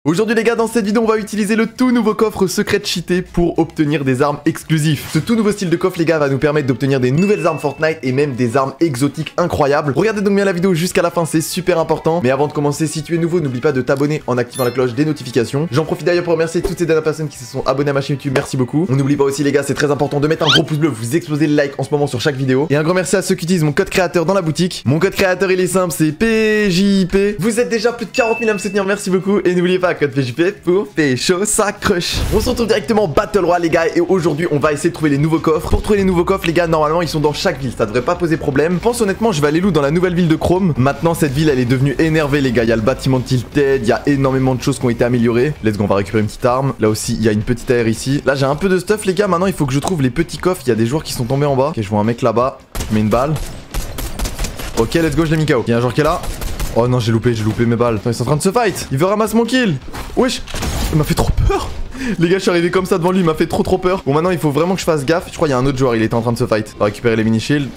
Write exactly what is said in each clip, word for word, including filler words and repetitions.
Aujourd'hui les gars, dans cette vidéo on va utiliser le tout nouveau coffre secret cheaté pour obtenir des armes exclusives. Ce tout nouveau style de coffre les gars va nous permettre d'obtenir des nouvelles armes Fortnite et même des armes exotiques incroyables. Regardez donc bien la vidéo jusqu'à la fin, c'est super important. Mais avant de commencer, si tu es nouveau, n'oublie pas de t'abonner en activant la cloche des notifications. J'en profite d'ailleurs pour remercier toutes ces dernières personnes qui se sont abonnées à ma chaîne YouTube, merci beaucoup. On n'oublie pas aussi les gars, c'est très important de mettre un gros pouce bleu, vous explosez le like en ce moment sur chaque vidéo. Et un grand merci à ceux qui utilisent mon code créateur dans la boutique. Mon code créateur il est simple, c'est P J P. Vous êtes déjà plus de quarante mille à me soutenir, merci beaucoup. Et n'oubliez pas, code P J P pour pécho ça crush. On se retrouve directement Battle Royale les gars, et aujourd'hui on va essayer de trouver les nouveaux coffres. Pour trouver les nouveaux coffres les gars, normalement ils sont dans chaque ville, ça devrait pas poser problème. Je pense honnêtement je vais aller loot dans la nouvelle ville de Chrome. Maintenant cette ville elle est devenue énervée les gars, il y a le bâtiment tilted, il y a énormément de choses qui ont été améliorées. Let's go, on va récupérer une petite arme. Là aussi il y a une petite aire ici. Là j'ai un peu de stuff les gars, maintenant il faut que je trouve les petits coffres. Il y a des joueurs qui sont tombés en bas. Ok, je vois un mec là-bas, je mets une balle. Ok, let's go, je l'ai mis K O. Il y a un joueur qui est là. Oh non, j'ai loupé, j'ai loupé mes balles. Attends, ils sont en train de se fight. Il veut ramasser mon kill. Wesh, il m'a fait trop peur. Les gars, je suis arrivé comme ça devant lui, il m'a fait trop trop peur. Bon, maintenant il faut vraiment que je fasse gaffe. Je crois qu'il y a un autre joueur, il était en train de se fight. On va récupérer les mini shields.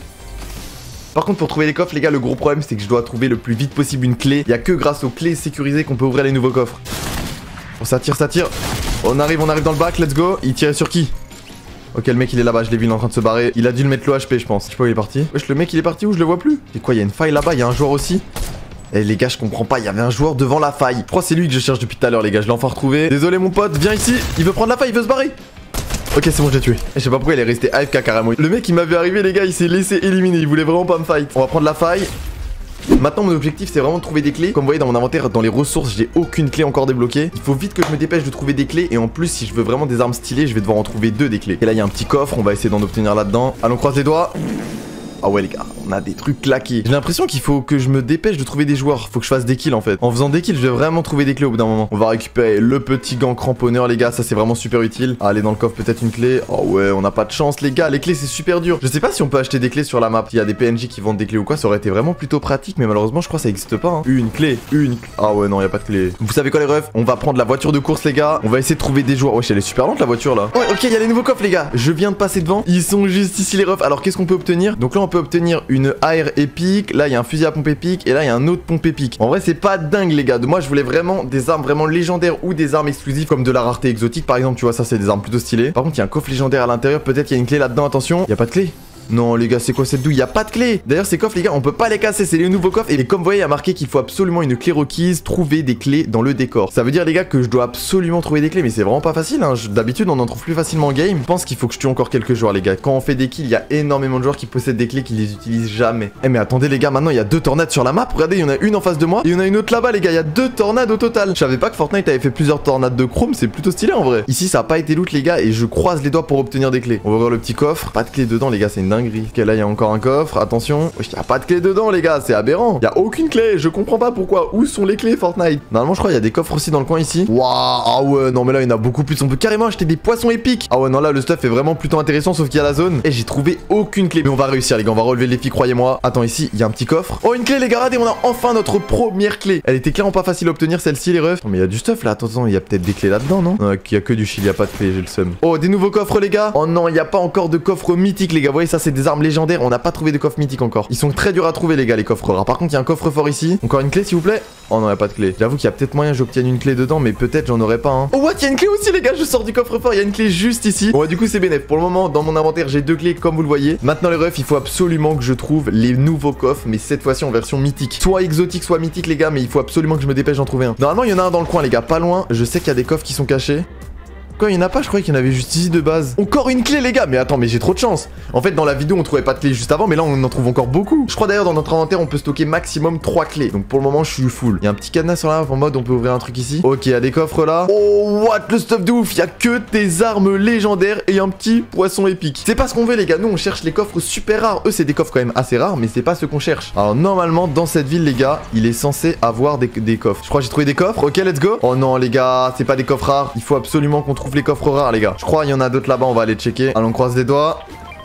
Par contre, pour trouver les coffres, les gars, le gros problème c'est que je dois trouver le plus vite possible une clé. Il y a que grâce aux clés sécurisées qu'on peut ouvrir les nouveaux coffres. Bon, ça tire, ça tire. On arrive, on arrive dans le bac, let's go. Il tirait sur qui? Ok, le mec il est là-bas, je l'ai vu, il est en train de se barrer. Il a dû le mettre le H P, je pense. Je sais pas où il est parti. Wesh, le mec il est parti où? Je le vois plus. Et quoi, il y a une faille là-bas, il y a un joueur aussi. Eh les gars, je comprends pas, il y avait un joueur devant la faille. Je crois que c'est lui que je cherche depuis tout à l'heure les gars, je l'ai enfin retrouvé. Désolé mon pote, viens ici. Il veut prendre la faille, il veut se barrer. Ok, c'est bon, je l'ai tué. Je sais pas pourquoi il est resté A F K carrément. Le mec il m'a vu arriver les gars, il s'est laissé éliminer, il voulait vraiment pas me fight. On va prendre la faille. Maintenant mon objectif c'est vraiment de trouver des clés. Comme vous voyez dans mon inventaire, dans les ressources, j'ai aucune clé encore débloquée. Il faut vite que je me dépêche de trouver des clés. Et en plus si je veux vraiment des armes stylées, je vais devoir en trouver deux des clés. Et là il y a un petit coffre, on va essayer d'en obtenir là-dedans. Allons, croise les doigts. Ah ouais les gars, on a des trucs claqués. J'ai l'impression qu'il faut que je me dépêche de trouver des joueurs. Faut que je fasse des kills en fait. En faisant des kills, je vais vraiment trouver des clés au bout d'un moment. On va récupérer le petit gant cramponneur les gars, ça c'est vraiment super utile. Allez dans le coffre peut-être une clé. Oh ouais, on n'a pas de chance les gars, les clés c'est super dur. Je sais pas si on peut acheter des clés sur la map. Il y a des P N J qui vendent des clés ou quoi, ça aurait été vraiment plutôt pratique. Mais malheureusement je crois que ça existe pas hein. Une clé, une... Ah ouais non, y a pas de clé. Vous savez quoi les refs? On va prendre la voiture de course les gars. On va essayer de trouver des joueurs. Wesh, elle est super lente la voiture là. Ouais ok, il y a les nouveaux coffres les gars. Je viens de passer devant. Ils sont juste ici les refs. Alors qu'est-ce qu'on peut obtenir? Donc là on peut obtenir une A R épique, là il y a un fusil à pompe épique et là il y a un autre pompe épique. En vrai c'est pas dingue les gars, de moi je voulais vraiment des armes vraiment légendaires ou des armes exclusives comme de la rareté exotique par exemple, tu vois, ça c'est des armes plutôt stylées. Par contre il y a un coffre légendaire à l'intérieur, peut-être il y a une clé là-dedans, attention. Il y a pas de clé. Non les gars, c'est quoi cette douille? Y a pas de clé. D'ailleurs ces coffres les gars, on peut pas les casser, c'est les nouveaux coffres. Et comme vous voyez, il y a marqué qu'il faut absolument une clé requise, trouver des clés dans le décor. Ça veut dire les gars que je dois absolument trouver des clés, mais c'est vraiment pas facile hein. D'habitude on en trouve plus facilement en game. Je pense qu'il faut que je tue encore quelques joueurs les gars. Quand on fait des kills, il y a énormément de joueurs qui possèdent des clés qui les utilisent jamais. Eh mais attendez les gars, maintenant il y a deux tornades sur la map. Regardez, il y en a une en face de moi et il y en a une autre là-bas les gars. Il y a deux tornades au total. Je savais pas que Fortnite avait fait plusieurs tornades de chrome, c'est plutôt stylé en vrai. Ici ça a pas été loot les gars et je croise les doigts pour obtenir des clés. On va voir le petit coffre. Pas de clé dedans les gars, c'est une dinguerie. Ok, là il y a encore un coffre, attention. Il y a pas de clé dedans les gars, c'est aberrant. Il y a aucune clé, je comprends pas pourquoi. Où sont les clés Fortnite? Normalement je crois il y a des coffres aussi dans le coin ici. Waouh, ah ouais, non mais là il y en a beaucoup plus. On peut carrément acheter des poissons épiques. Ah ouais non là le stuff est vraiment plutôt intéressant sauf qu'il y a la zone. Et j'ai trouvé aucune clé. Mais on va réussir les gars, on va relever le défi, croyez-moi. Attends, ici il y a un petit coffre. Oh une clé les gars, regardez, on a enfin notre première clé. Elle était clairement pas facile à obtenir celle-ci les refs. Non mais il y a du stuff là, attends, il y a peut-être des clés là-dedans non? Non, il y a que du shield, il y a pas de clé, j'ai le seum. Oh des nouveaux coffres les gars. Oh non, il y a pas encore de coffre mythique les gars. Vous voyez ça c'est des armes légendaires, on n'a pas trouvé de coffre mythique encore. Ils sont très durs à trouver les gars les coffres rares. Par contre il y a un coffre fort ici. Encore une clé s'il vous plaît. Oh non, il y a pas de clé. J'avoue qu'il y a peut-être moyen que j'obtienne une clé dedans, mais peut-être j'en aurais pas hein. Oh what, il y a une clé aussi les gars, je sors du coffre fort, il y a une clé juste ici. Bon du coup c'est bénéf. Pour le moment dans mon inventaire j'ai deux clés comme vous le voyez. Maintenant les refs, il faut absolument que je trouve les nouveaux coffres, mais cette fois-ci en version mythique. Soit exotique, soit mythique les gars, mais il faut absolument que je me dépêche d'en trouver un. Normalement il y en a un dans le coin les gars, pas loin. Je sais qu'il y a des coffres qui sont cachés. Quoi, il y en a pas? Je croyais qu'il y en avait juste ici de base. Encore une clé les gars. Mais attends, mais j'ai trop de chance. En fait dans la vidéo on trouvait pas de clé juste avant, mais là on en trouve encore beaucoup. Je crois d'ailleurs dans notre inventaire on peut stocker maximum trois clés. Donc pour le moment je suis full. Il y a un petit cadenas sur la map en mode on peut ouvrir un truc ici. Ok, il y a des coffres là. Oh what, le stuff de ouf. Il y a que des armes légendaires et un petit poisson épique. C'est pas ce qu'on veut les gars. Nous on cherche les coffres super rares. Eux c'est des coffres quand même assez rares, mais c'est pas ce qu'on cherche. Alors normalement dans cette ville les gars, il est censé avoir des, des coffres. Je crois que j'ai trouvé des coffres. Ok, let's go. Oh non les gars, c'est pas des coffres rares. Il faut absolument qu'on trouve les coffres rares les gars. Je crois il y en a d'autres là-bas, on va aller checker. Allons, on croise les doigts.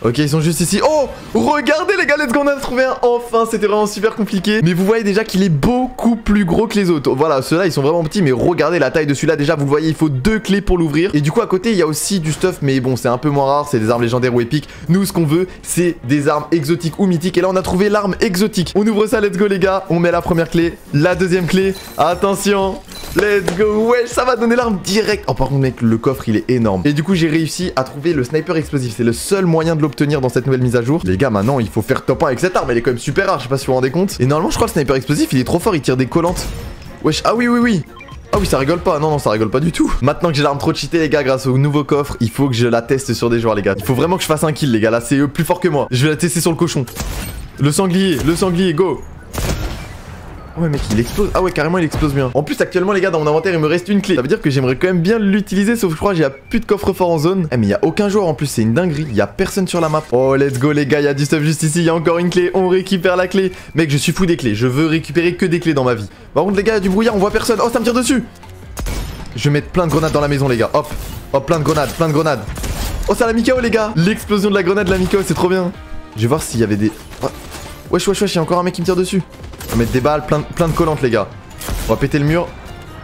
Ok, ils sont juste ici. Oh, regardez les gars, let's go, on a trouvé un. Enfin, c'était vraiment super compliqué. Mais vous voyez déjà qu'il est beaucoup plus gros que les autres. Voilà, ceux-là, ils sont vraiment petits. Mais regardez la taille de celui-là. Déjà, vous le voyez, il faut deux clés pour l'ouvrir. Et du coup, à côté, il y a aussi du stuff. Mais bon, c'est un peu moins rare. C'est des armes légendaires ou épiques. Nous, ce qu'on veut, c'est des armes exotiques ou mythiques. Et là, on a trouvé l'arme exotique. On ouvre ça, let's go, les gars. On met la première clé, la deuxième clé. Attention. Let's go, ouais, ça va donner l'arme direct. Oh, par contre, mec, le coffre, il est énorme. Et du coup, j'ai réussi à trouver le sniper explosif. C'est le seul moyen de l'obtenir dans cette nouvelle mise à jour. Les gars, maintenant, il faut faire top un avec cette arme. Elle est quand même super rare, je sais pas si vous vous rendez compte. Et normalement, je crois que le sniper explosif, il est trop fort, il tire des collantes. Wesh, ah oui, oui, oui. Ah oui, ça rigole pas. Non, non, ça rigole pas du tout. Maintenant que j'ai l'arme trop cheatée, les gars, grâce au nouveau coffre, il faut que je la teste sur des joueurs, les gars. Il faut vraiment que je fasse un kill, les gars. Là, c'est eux plus fort que moi. Je vais la tester sur le cochon. Le sanglier, le sanglier, go. Ouais mec, il explose. Ah ouais, carrément il explose bien. En plus actuellement les gars, dans mon inventaire il me reste une clé. Ça veut dire que j'aimerais quand même bien l'utiliser, sauf que je crois que j'ai plus de coffre-fort en zone. Eh mais il y a aucun joueur en plus, c'est une dinguerie. Il y a personne sur la map. Oh let's go les gars, il y a du stuff juste ici. Il y a encore une clé, on récupère la clé. Mec, je suis fou des clés, je veux récupérer que des clés dans ma vie. Par contre les gars, il y a du brouillard, on voit personne. Oh ça me tire dessus. Je vais mettre plein de grenades dans la maison les gars. Hop, hop, plein de grenades, plein de grenades. Oh ça la Mikao les gars. L'explosion de la grenade de la Mikao, c'est trop bien. Je vais voir s'il y avait des... Oh. Wesh wesh wesh, il y a encore un mec qui me tire dessus. On va mettre des balles, plein, plein de collantes les gars. On va péter le mur.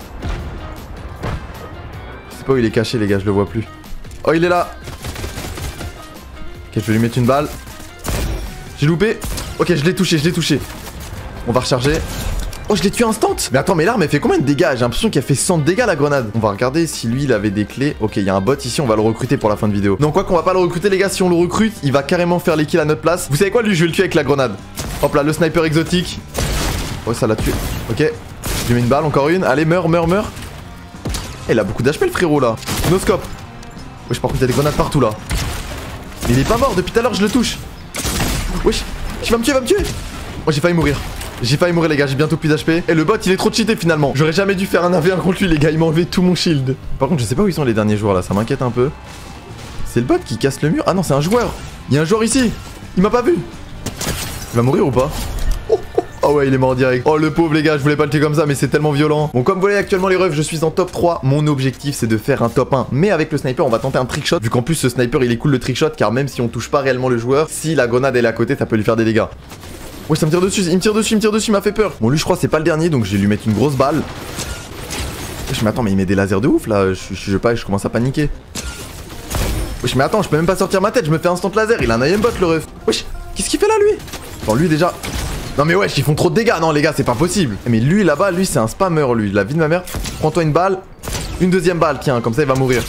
Je sais pas où il est caché les gars, je le vois plus. Oh il est là. Ok, je vais lui mettre une balle. J'ai loupé. Ok, je l'ai touché, je l'ai touché. On va recharger. Oh je l'ai tué instant. Mais attends, mais l'arme elle fait combien de dégâts? J'ai l'impression qu'elle fait cent de dégâts la grenade. On va regarder si lui il avait des clés. Ok, il y a un bot ici, on va le recruter pour la fin de vidéo. Non, quoi qu'on va pas le recruter les gars, si on le recrute, il va carrément faire les kills à notre place. Vous savez quoi, lui je vais le tuer avec la grenade. Hop là, le sniper exotique. Oh ça l'a tué. Ok, je lui mets une balle, encore une. Allez, meurs, meurs, meurs. Eh, il a beaucoup d'H P le frérot là. No scope. Wesh, par contre il y a des grenades partout là. Mais il est pas mort, depuis tout à l'heure je le touche. Wesh, il va me tuer, il va me tuer. Oh j'ai failli mourir. J'ai failli mourir les gars, j'ai bientôt plus d'H P. Et le bot il est trop cheaté finalement. J'aurais jamais dû faire un un v un contre lui les gars, il m'a enlevé tout mon shield. Par contre je sais pas où ils sont les derniers joueurs là, ça m'inquiète un peu. C'est le bot qui casse le mur. Ah non c'est un joueur. Il y a un joueur ici. Il m'a pas vu. Il va mourir ou pas? Oh, oh. Oh ouais il est mort direct. Oh le pauvre les gars, je voulais pas le tuer comme ça mais c'est tellement violent. Bon comme vous voyez actuellement les refs, je suis en top trois. Mon objectif c'est de faire un top un. Mais avec le sniper on va tenter un trickshot. Vu qu'en plus ce sniper il est cool le trickshot. Car même si on touche pas réellement le joueur, si la grenade elle est à côté ça peut lui faire des dégâts. Ouais ça me tire dessus, il me tire dessus, il me tire dessus, il m'a fait peur. Bon lui je crois c'est pas le dernier donc je vais lui mettre une grosse balle. Wesh mais attends mais il met des lasers de ouf là, je, je, je, je, je commence à paniquer. Wesh mais attends je peux même pas sortir ma tête, je me fais instant laser, il a un aimbot le ref. Wesh, qu'est-ce qu'il fait là lui? Attends lui déjà... Non mais wesh ils font trop de dégâts, non les gars c'est pas possible. Mais lui là-bas, lui c'est un spammer lui, la vie de ma mère. Prends-toi une balle, une deuxième balle, tiens comme ça il va mourir.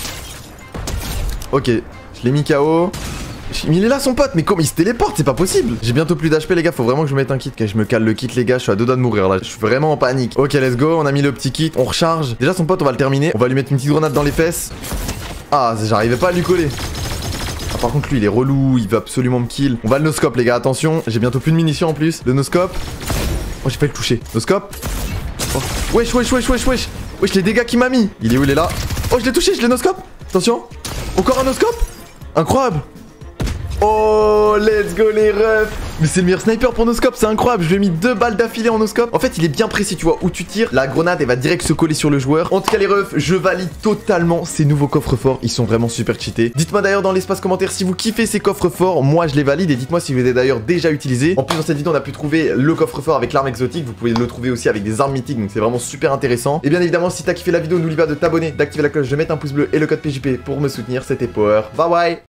Ok, je l'ai mis K O. Mais il est là son pote, mais comment il se téléporte, c'est pas possible. J'ai bientôt plus d'H P les gars, faut vraiment que je me mette un kit. Que je me cale le kit les gars, je suis à deux doigts de mourir là. Je suis vraiment en panique. Ok let's go, on a mis le petit kit, on recharge. Déjà son pote on va le terminer, on va lui mettre une petite grenade dans les fesses. Ah j'arrivais pas à lui coller. Ah par contre lui il est relou, il veut absolument me kill. On va le no-scope les gars, attention, j'ai bientôt plus de munitions en plus. Le no-scope. Oh j'ai failli le toucher. No-scope. Oh. Wesh wesh wesh wesh wesh. Wesh les dégâts qu'il m'a mis. Il est où, il est là. Oh je l'ai touché, je l'ai no-scope. Attention. Encore un no-scope. Incroyable. Oh, let's go les refs. Mais c'est le meilleur sniper pour no-scope, c'est incroyable. Je lui ai mis deux balles d'affilée en no-scope. En fait, il est bien précis, tu vois. Où tu tires, la grenade, elle va direct se coller sur le joueur. En tout cas, les refs, je valide totalement ces nouveaux coffres forts. Ils sont vraiment super cheatés. Dites-moi d'ailleurs dans l'espace commentaire si vous kiffez ces coffres forts. Moi, je les valide. Et dites-moi si vous les avez d'ailleurs déjà utilisés. En plus, dans cette vidéo, on a pu trouver le coffre fort avec l'arme exotique. Vous pouvez le trouver aussi avec des armes mythiques. Donc, c'est vraiment super intéressant. Et bien évidemment, si t'as kiffé la vidéo, n'oublie pas de t'abonner, d'activer la cloche, de mettre un pouce bleu et le code P J P pour me soutenir. C'était Power. Bye bye.